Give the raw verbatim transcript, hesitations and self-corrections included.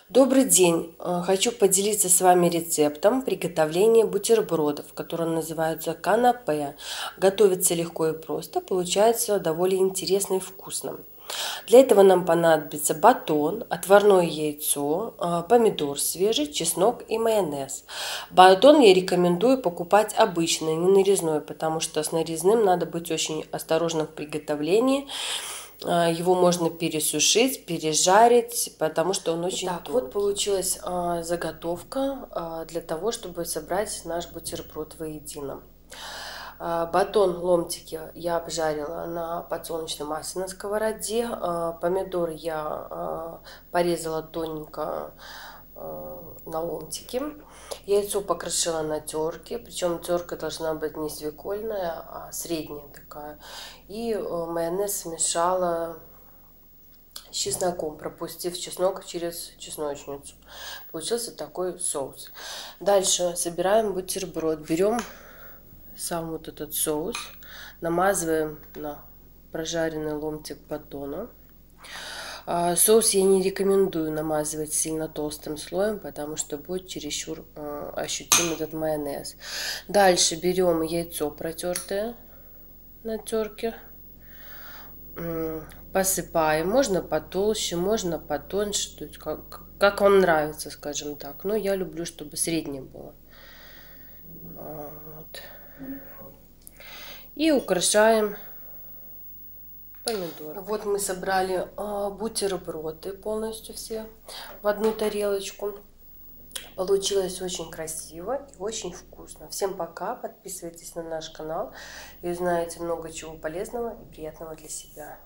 Добрый день! Э, Хочу поделиться с вами рецептом приготовления бутербродов, которые называются канапе. Готовится легко и просто, получается довольно интересно и вкусно. Для этого нам понадобится батон, отварное яйцо, э, помидор свежий, чеснок и майонез. Батон я рекомендую покупать обычный, не нарезной, потому что с нарезным надо быть очень осторожным в приготовлении. Его можно пересушить, пережарить, потому что он очень тонкий. Вот получилась а, заготовка а, для того, чтобы собрать наш бутерброд воедино. А, батон, ломтики я обжарила на подсолнечном масле на сковороде. А, помидор я а, порезала тоненько а, на ломтики. Яйцо покрошила на терке, причем терка должна быть не свекольная, а средняя такая. И а, майонез смешала с чесноком, пропустив чеснок через чесночницу. Получился такой соус. Дальше собираем бутерброд. Берем сам вот этот соус, намазываем на прожаренный ломтик батона. Соус я не рекомендую намазывать сильно толстым слоем, потому что будет чересчур ощутим этот майонез. Дальше берем яйцо протертое на терке. Посыпаем, можно потолще, можно потоньше, то есть как, как вам нравится, скажем так. Но я люблю, чтобы среднее было. Вот. И украшаем помидор. Вот мы собрали бутерброды полностью все в одну тарелочку. Получилось очень красиво и очень вкусно. Всем пока, подписывайтесь на наш канал и узнаете много чего полезного и приятного для себя.